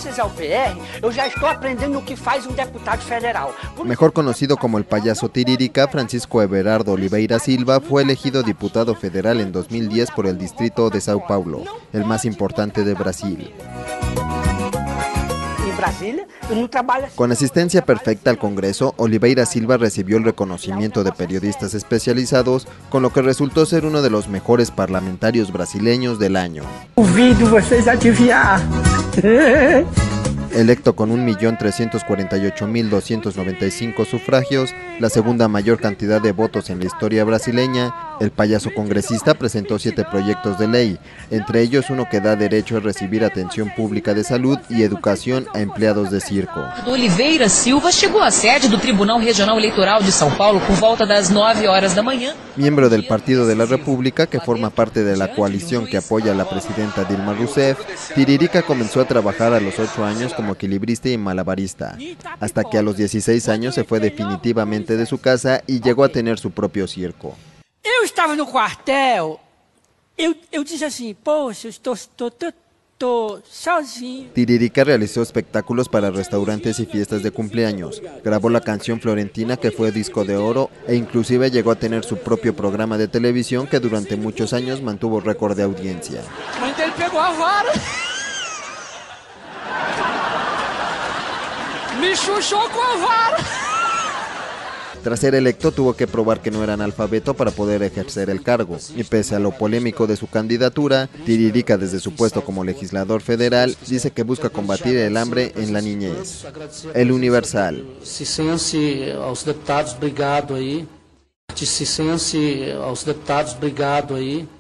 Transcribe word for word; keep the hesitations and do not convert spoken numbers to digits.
gracias al P R, yo ya estoy aprendiendo lo que hace un diputado federal. Mejor conocido como el payaso Tiririca, Francisco Everardo Oliveira Silva fue elegido diputado federal en dos mil diez por el distrito de Sao Paulo, el más importante de Brasil. Con asistencia perfecta al Congreso, Oliveira Silva recibió el reconocimiento de periodistas especializados, con lo que resultó ser uno de los mejores parlamentarios brasileños del año. Electo con un millón trescientos cuarenta y ocho mil doscientos noventa y cinco sufragios, la segunda mayor cantidad de votos en la historia brasileña, el payaso congresista presentó siete proyectos de ley, entre ellos uno que da derecho a recibir atención pública de salud y educación a empleados de circo. Oliveira Silva llegó a sede do Tribunal Regional Eleitoral de São Paulo por volta das nueve horas da manhã. Miembro del Partido de la República, que forma parte de la coalición que apoya a la presidenta Dilma Rousseff, Tiririca comenzó a trabajar a los ocho años como equilibrista y malabarista, hasta que a los dieciséis años se fue definitivamente de su casa y llegó a tener su propio circo. Eu estava no quartel, eu, eu disse assim, poxa, eu estou, estou, estou, estou sozinho. Tiririca realizó espectáculos para restaurantes y fiestas de cumpleaños, grabó la canción Florentina, que fue disco de oro, e inclusive llegó a tener su propio programa de televisión que durante muchos años mantuvo récord de audiencia. Él pegó a vara. Me chuchó con a vara. Tras ser electo, tuvo que probar que no era analfabeto para poder ejercer el cargo, y pese a lo polémico de su candidatura, Tiririca, desde su puesto como legislador federal, dice que busca combatir el hambre en la niñez. El Universal. Cicense aos deputados, obrigado aí. Cicense aos deputados, obrigado aí.